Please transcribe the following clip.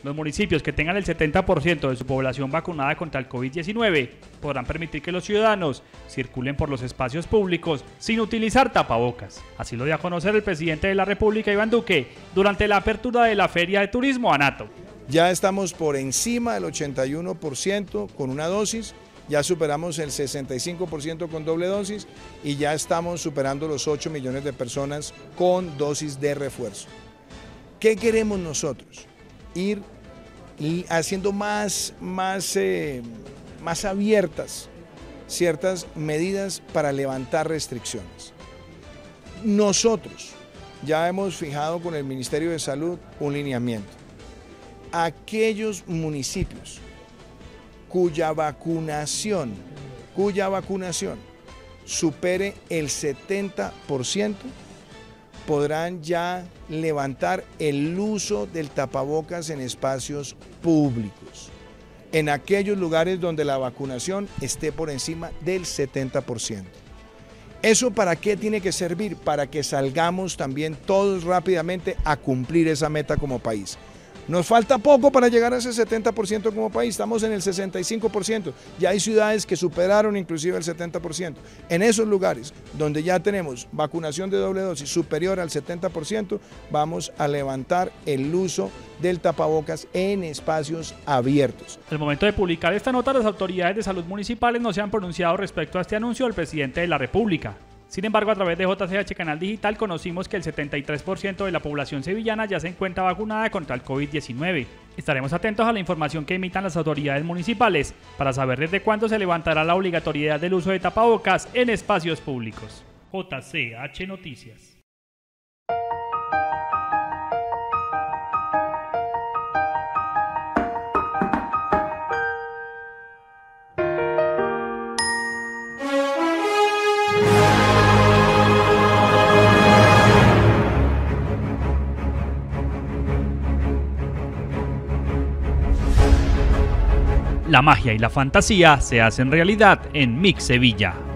Los municipios que tengan el 70% de su población vacunada contra el COVID-19 podrán permitir que los ciudadanos circulen por los espacios públicos sin utilizar tapabocas. Así lo dio a conocer el presidente de la República, Iván Duque, durante la apertura de la Feria de Turismo ANATO. Ya estamos por encima del 81% con una dosis, ya superamos el 65% con doble dosis y ya estamos superando los 8 millones de personas con dosis de refuerzo. ¿Qué queremos nosotros? Ir haciendo más abiertas ciertas medidas para levantar restricciones. Nosotros ya hemos fijado con el Ministerio de Salud un lineamiento. Aquellos municipios cuya vacunación supere el 70%, podrán ya levantar el uso del tapabocas en espacios públicos, en aquellos lugares donde la vacunación esté por encima del 70%. ¿Eso para qué tiene que servir? Para que salgamos también todos rápidamente a cumplir esa meta como país. Nos falta poco para llegar a ese 70% como país, estamos en el 65%, ya hay ciudades que superaron inclusive el 70%. En esos lugares donde ya tenemos vacunación de doble dosis superior al 70%, vamos a levantar el uso del tapabocas en espacios abiertos. Al momento de publicar esta nota, las autoridades de salud municipales no se han pronunciado respecto a este anuncio del presidente de la República. Sin embargo, a través de JCH Canal Digital conocimos que el 73% de la población sevillana ya se encuentra vacunada contra el COVID-19. Estaremos atentos a la información que emitan las autoridades municipales para saber desde cuándo se levantará la obligatoriedad del uso de tapabocas en espacios públicos. JCH Noticias. La magia y la fantasía se hacen realidad en Mix Sevilla.